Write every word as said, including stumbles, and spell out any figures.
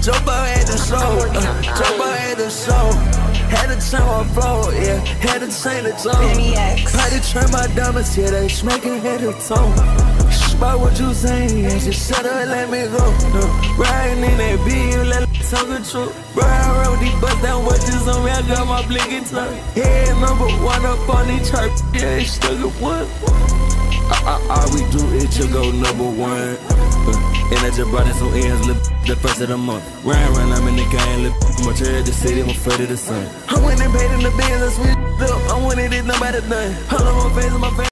Jump out at the show, uh, jump out at the show. Had to turn my flow, yeah, had to change the tone. Had to turn my diamonds, yeah, they smacking head to toe. About what you saying, yeah, just shut up and let me go. Uh, riding in that beat, you let me talk the truth. Bro, I rode these bust down watches on me, I got my blinking tongue. Head number one up on these chart, yeah, it's stuck at one. All, all we do is just go number one. Uh, and I just brought in some ends, the first of the month. Ryan, run, I'm in the game, look, I'm at the city, I'm afraid of the sun. I went and paid in the Benz, I switched up, I wanted it, nobody done. Hold on my face, my face.